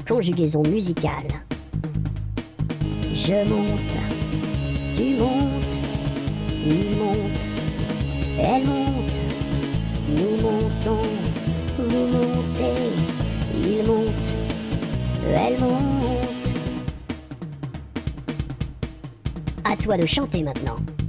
conjugaison musicale. Je monte, tu montes, il monte, elle monte, nous montons, vous montez, il monte, elle monte. À toi de chanter maintenant.